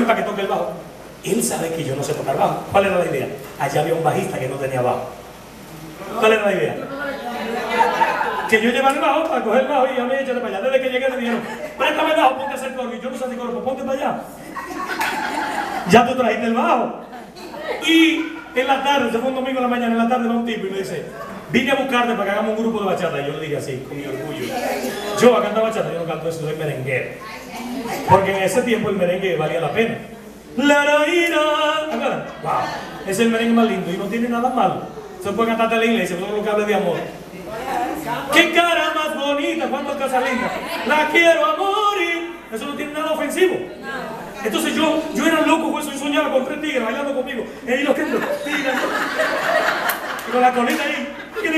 ven para que toque el bajo. Él sabe que yo no sé tocar bajo. ¿Cuál era la idea? Allá había un bajista que no tenía bajo. ¿Cuál era la idea? Que yo llevara el bajo para coger el bajo y a mí échale para allá. Desde que llegué me dijeron, préstame el bajo, ponte a hacer coro. Y yo no sé hacer coro, pues ponte para allá. Ya tú trajiste el bajo. Y en la tarde, se fue un domingo en la mañana, en la tarde va un tipo y me dice, vine a buscarte para que hagamos un grupo de bachata. Y yo le dije así, con mi orgullo, yo voy a cantar bachata, yo no canto eso, soy merenguero. Porque en ese tiempo el merengue valía la pena. ¿Acuerdan? Wow, es el merengue más lindo y no tiene nada malo. Se puede cantar en la iglesia, todo lo que hable de amor. ¡Qué cara más bonita! ¿Cuántas casas lindas? ¡La quiero a morir! Eso no tiene nada ofensivo. Entonces yo era loco con eso, yo soñaba con 3 tigres bailando conmigo. Y los tigres, y con la colita ahí,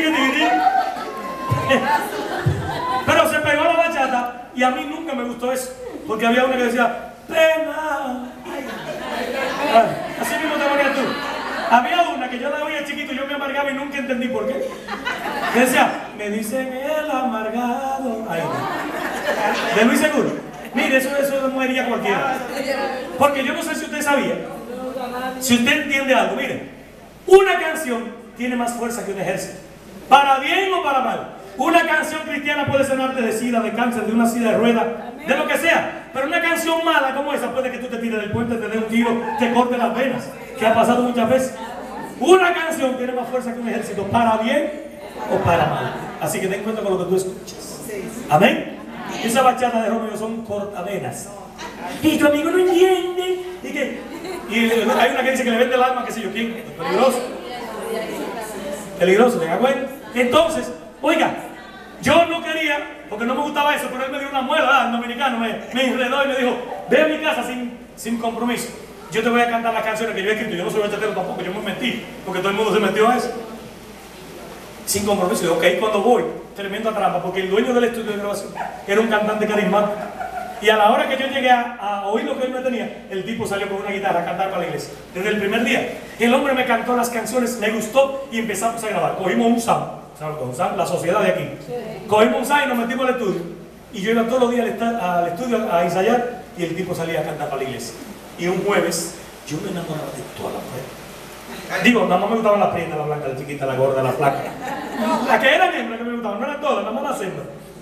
pero se pegó a la bachata y a mí nunca me gustó eso, porque había una que decía, pena. Así mismo te ponías tú. Había una que yo la oía chiquito y yo me amargaba y nunca entendí por qué. Que decía, me dicen el amargado. Ay, de Luis Seguro. Mire, eso muería cualquiera. Porque yo no sé si usted sabía, si usted entiende algo, mire, una canción tiene más fuerza que un ejército. Para bien o para mal. Una canción cristiana puede sanarte de sida, de cáncer, de una silla de ruedas, de lo que sea. Pero una canción mala como esa puede que tú te tires del puente, te dé un tiro, te corte las venas, que ha pasado muchas veces. Una canción tiene más fuerza que un ejército, para bien o para mal. Así que ten cuenta con lo que tú escuchas. Amén. Esa bachata de Romeo son cortavenas. Y tu amigo no entiende. Y hay una que dice que le vende el alma, qué sé yo quién. Peligroso. Peligroso, ¿te das cuenta? Entonces, oiga, yo no quería, porque no me gustaba eso, pero él me dio una muela, el dominicano, me enredó y me dijo, ve a mi casa sin compromiso. Yo te voy a cantar las canciones que yo he escrito. Yo no soy bachatero tampoco, yo me metí, porque todo el mundo se metió a eso. Sin compromiso. Y ok, cuando voy, tremenda trampa, porque el dueño del estudio de grabación era un cantante carismático. Y a la hora que yo llegué a oír lo que él me tenía, el tipo salió con una guitarra a cantar para la iglesia. Desde el primer día, el hombre me cantó las canciones, me gustó y empezamos a grabar. Cogimos un sound, la sociedad de aquí. Cogimos un sound y nos metimos al estudio. Y yo iba todos los días al estudio a ensayar y el tipo salía a cantar para la iglesia. Y un jueves, yo me enamoraba de toda la mujer. Digo, nada más me gustaban las prietas, la blanca, la chiquita, la gorda, la flaca. Las que eran hembras que me gustaban, no eran todas, nada más las hembras.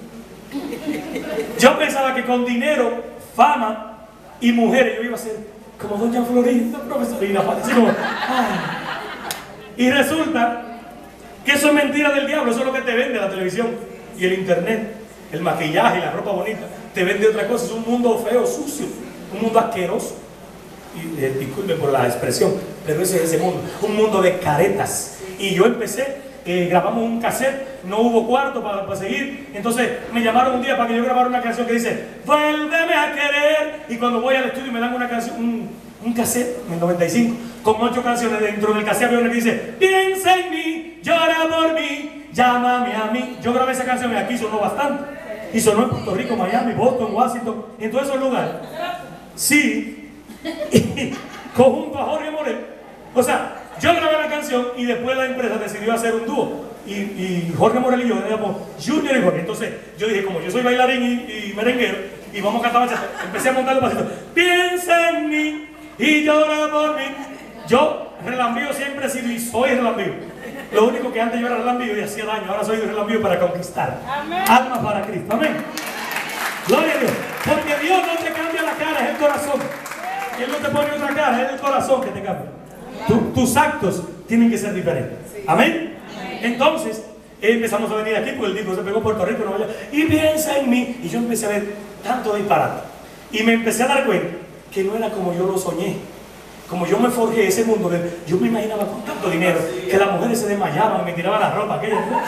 Yo pensaba que con dinero, fama y mujeres yo iba a ser como doña Florinda, profesorina, así como, ay. Y resulta que eso es mentira del diablo, eso es lo que te vende la televisión y el internet, el maquillaje y la ropa bonita. Te vende otra cosa, es un mundo feo, sucio, un mundo asqueroso. Y disculpen por la expresión, pero ese es ese mundo, un mundo de caretas. Y yo empecé, grabamos un cassette, no hubo cuarto para seguir, entonces me llamaron un día para que yo grabara una canción que dice vuélveme a querer, y cuando voy al estudio me dan una canción, un cassette en el 95 con 8 canciones. Dentro del cassette había una que dice piensa en mí, llora por mí, llámame a mí. Yo grabé esa canción y aquí sonó bastante, y sonó en Puerto Rico, Miami, Boston, Washington, en todos esos lugares. Sí. Conjunto a Jorge Morel. O sea, yo grabé la canción y después la empresa decidió hacer un dúo. Y Jorge Morel y yo éramos Junior y Jorge. Entonces yo dije, como yo soy bailarín y merenguero, y vamos a cantar bachata, empecé a montar los pasitos. Piensa en mí y llora por mí. Yo relambío siempre he sido y soy relambío. Lo único que antes yo era relambío y hacía daño, ahora soy relambío para conquistar. Amén. Almas para Cristo. Amén. Gloria a Dios. Porque Dios no te cambia la cara, es el corazón. Él no te pone otra cara, es el corazón que te cambia. Tus actos tienen que ser diferentes. Amén. Entonces, empezamos a venir aquí porque el disco se pegó en Puerto Rico, Nueva York, y piensa en mí. Y yo empecé a ver tanto disparate. Y me empecé a dar cuenta que no era como yo lo soñé. Como yo me forjé ese mundo, yo me imaginaba con tanto dinero que las mujeres se desmayaban y me tiraban la ropa.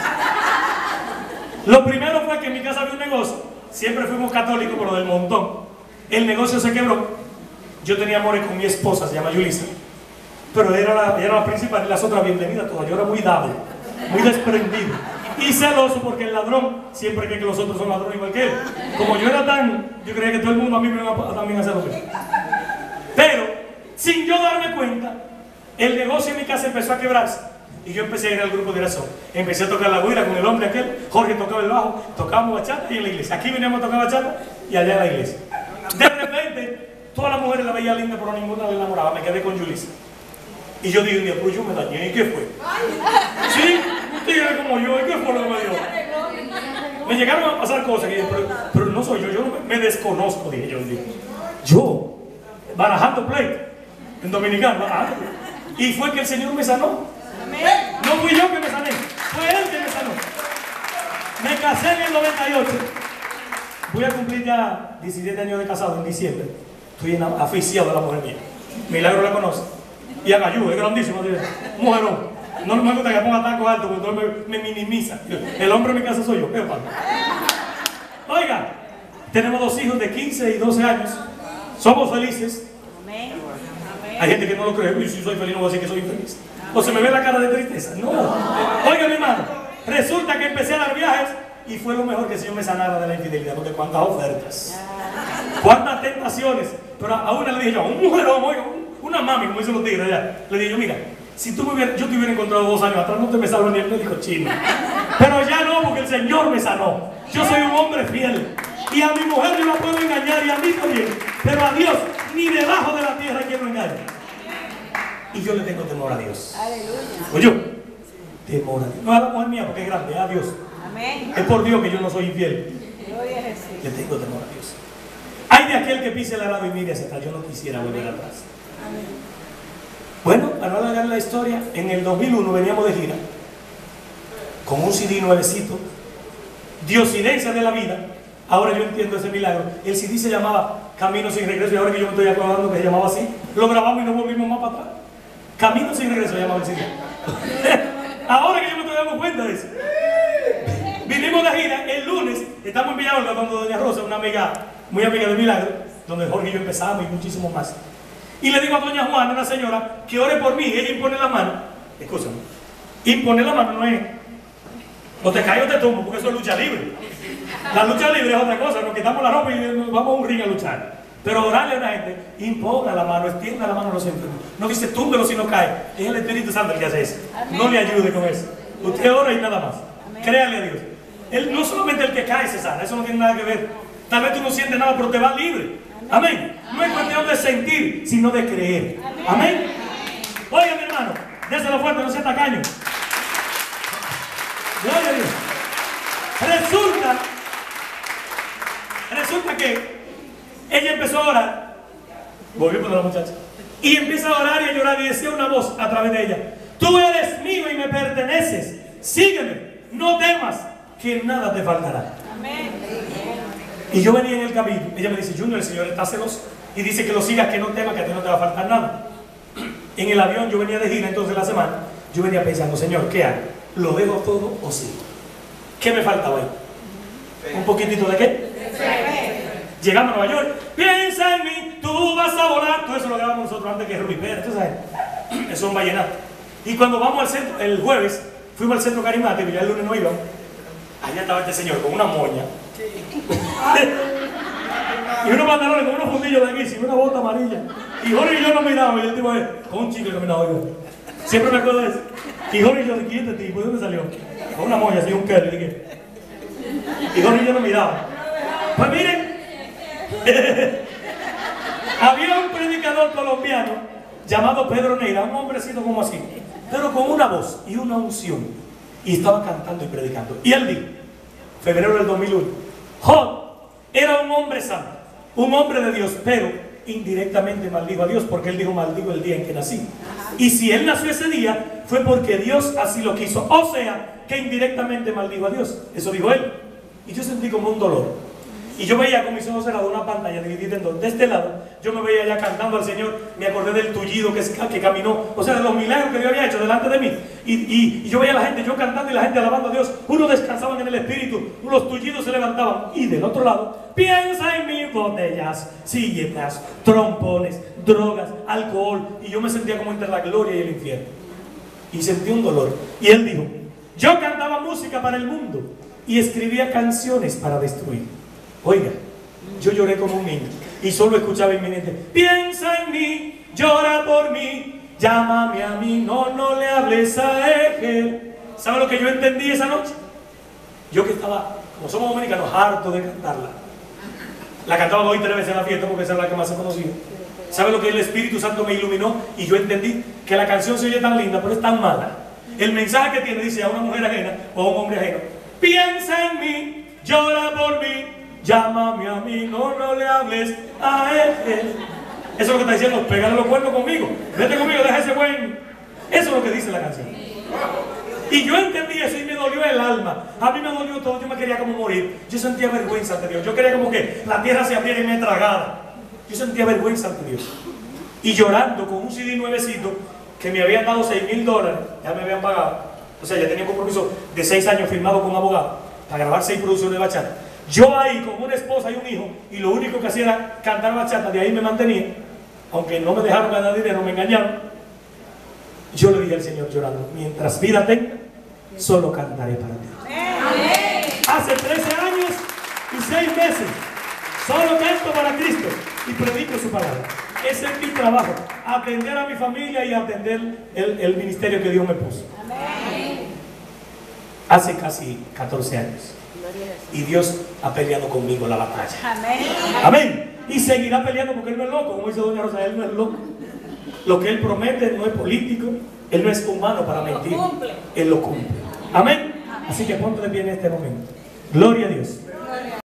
Lo primero fue que en mi casa había un negocio. Siempre fuimos católicos por lo del montón. El negocio se quebró. Yo tenía amores con mi esposa, se llama Yulisa, pero era la principal y las otras bienvenidas todas. Yo era muy dado, muy desprendido y celoso porque el ladrón siempre cree que los otros son ladrones igual que él. Como yo era yo creía que todo el mundo a mí me iba a también hacer lo mismo. Pero sin yo darme cuenta, el negocio en mi casa empezó a quebrarse y yo empecé a ir al grupo de oración. Empecé a tocar la güira con el hombre aquel. Jorge tocaba el bajo, tocábamos bachata y en la iglesia. Aquí veníamos a tocar bachata y allá en la iglesia. De repente todas las mujeres la veía linda, pero ninguna la enamoraba. Me quedé con Yulisa. Y yo dije un día, pues yo me dañé, ¿y qué fue? Sí, un tigre como yo, ¿y qué fue lo que me dio? Me llegaron a pasar cosas, que, pero no soy yo me desconozco, dije yo un día. Yo, barajando pleito, en dominicano, y fue que el Señor me sanó. No fui yo que me sané, fue Él que me sanó. Me casé en el 98. Voy a cumplir ya 17 años de casado en diciembre. Estoy aficiado de la mujer mía. Milagro la conoce. Y a Gayú, es grandísimo. Mujerón. No me gusta que ponga taco alto porque entonces me minimiza. El hombre en mi casa soy yo. ¿Qué pasa? Oiga, tenemos 2 hijos de 15 y 12 años. Somos felices. Hay gente que no lo cree. Y si soy feliz no voy a decir que soy infeliz. O se me ve la cara de tristeza. No. Oiga, mi hermano. Resulta que empecé a dar viajes y fue lo mejor que el Señor me sanara de la infidelidad. Porque cuántas ofertas. Cuántas tentaciones. Pero a una le dije yo, un mujerón, oiga, una mami, como dicen los tigres allá. Le dije yo, mira, si yo te hubiera encontrado 2 años atrás, no te me salvo ni el médico chino. Pero ya no, porque el Señor me sanó. Yo soy un hombre fiel. Y a mi mujer yo la puedo engañar y a mí también. Pero a Dios, ni debajo de la tierra quien lo engañe. Y yo le tengo temor a Dios. Aleluya. Oye, temor a Dios. No a la mujer mía porque es grande, a Dios. Amén. Es por Dios que yo no soy infiel. Gloria a Jesús. Le tengo temor a Dios. Hay de aquel que pise el arado y mire hacia atrás. Yo no quisiera volver atrás. Amén. Bueno, para no alargar la historia, en el 2001 veníamos de gira con un CD nuevecito, Diosidencia de la Vida. Ahora yo entiendo ese milagro. El CD se llamaba Camino sin Regreso y ahora que yo me estoy acordando que se llamaba así, lo grabamos y no volvimos más para atrás. Camino sin Regreso se llamaba el CD. Ahora que yo me estoy dando cuenta de eso. Vinimos de gira el lunes, estamos en Villalba donde doña Rosa, una amiga, muy amiga de Milagro, donde Jorge y yo empezamos y muchísimo más. Y le digo a doña Juana, una señora, que ore por mí. Ella impone la mano. Escúchame. Imponer la mano no es o te caes o te tumbo, porque eso es lucha libre. La lucha libre es otra cosa. Nos quitamos la ropa y nos vamos a un ring a luchar. Pero orarle a una gente, imponga la mano, extienda la mano a los enfermos. No dice túmbelo si no cae. Es el Espíritu Santo el que hace eso. Amén. No le ayude con eso. Usted ora y nada más. Amén. Créale a Dios. Él, no solamente el que cae se sana, eso no tiene nada que ver. Tal vez tú no sientes nada, pero te vas libre. Amén. No es cuestión de sentir, sino de creer. Amén. Oiga, mi hermano, déselo fuerte, no sea tacaño. Gloria a Dios. Resulta que ella empezó a orar. Volvimos a la muchacha. Y empieza a orar y a llorar y decía una voz a través de ella: tú eres mío y me perteneces. Sígueme, no temas, que nada te faltará. Amén. Y yo venía en el camino, ella me dice: Junior, el Señor está celoso y dice que lo sigas, que no temas, que a ti no te va a faltar nada. En el avión yo venía de gira entonces la semana, yo venía pensando: Señor, ¿qué hago? ¿Lo dejo todo o sigo? ¿Qué me faltaba ahí? ¿Un poquitito de qué? Llegamos a Nueva York, piensa en mí, tú vas a volar. Todo eso lo grabamos nosotros antes que Rubí Pérez, ¿tú sabes? Eso es un vallenato. Y cuando vamos al centro, el jueves, fuimos al centro carismático, ya el lunes no íbamos. Allá estaba este señor con una moña. Y unos pantalones con unos fundillos de aquí, y una bota amarilla. Y Jorge y yo nos miramos y el tipo es con un chico que caminaba yo. Siempre me acuerdo de eso. Y Jorge y yo, ¿de quién este tipo? ¿De dónde salió? Con una moña así, un Kelly, ¿de qué? Y Jorge y yo nos miramos. Pues miren, había un predicador colombiano llamado Pedro Neira, un hombrecito como así, pero con una voz y una unción. Y estaba cantando y predicando. Y él dijo, febrero del 2001, Job era un hombre santo, un hombre de Dios, pero indirectamente maldijo a Dios, porque él dijo: maldigo el día en que nací. Y si él nació ese día, fue porque Dios así lo quiso. O sea, que indirectamente maldijo a Dios. Eso dijo él. Y yo sentí como un dolor. Y yo veía con mis ojos cerrados una pantalla dividida en dos. De este lado, yo me veía ya cantando al Señor. Me acordé del tullido que caminó. O sea, de los milagros que Dios había hecho delante de mí. Y yo veía a la gente, yo cantando y la gente alabando a Dios. Unos descansaban en el Espíritu, los tullidos se levantaban. Y del otro lado, piensa en mí, botellas, silletas, trompones, drogas, alcohol. Y yo me sentía como entre la gloria y el infierno. Y sentí un dolor. Y él dijo: yo cantaba música para el mundo y escribía canciones para destruir. Oiga, yo lloré como un niño y solo escuchaba en mi mente: piensa en mí, llora por mí, llámame a mí, no le hables a él. ¿Sabe lo que yo entendí esa noche? Yo que estaba, como somos dominicanos, harto de cantarla. La cantaba 2 y 3 veces en la fiesta porque esa es la que más se conocía. ¿Sabe lo que el Espíritu Santo me iluminó? Y yo entendí que la canción se oye tan linda, pero es tan mala. El mensaje que tiene dice a una mujer ajena o a un hombre ajeno: piensa en mí, llora por mí, llámame a mí, no le hables a él. Eso es lo que está diciendo: pégale los cuernos conmigo, vete conmigo, deja ese buen. Eso es lo que dice la canción. Y yo entendí eso y me dolió el alma. A mí me dolió todo, yo me quería como morir. Yo sentía vergüenza ante Dios. Yo quería como que la tierra se abriera y me tragara. Yo sentía vergüenza ante Dios. Y llorando con un CD nuevecito que me habían dado $6,000, ya me habían pagado. O sea, ya tenía un compromiso de 6 años firmado con un abogado para grabar 6 producciones de bachata. Yo ahí con una esposa y un hijo, y lo único que hacía era cantar bachata, de ahí me mantenía. Aunque no me dejaron ganar dinero, me engañaron. Yo le dije al Señor llorando: mientras vida tenga, solo cantaré para ti. Hace 13 años y 6 meses solo canto para Cristo y predico su palabra. Ese es mi trabajo: atender a mi familia y atender el ministerio que Dios me puso. Hace casi 14 años. Y Dios ha peleado conmigo la batalla. Amén. Y seguirá peleando porque Él no es loco. Como dice doña Rosa, Él no es loco. Lo que Él promete no es político. Él no es humano para mentir. Él lo cumple. Amén. Así que ponte de pie en este momento. Gloria a Dios.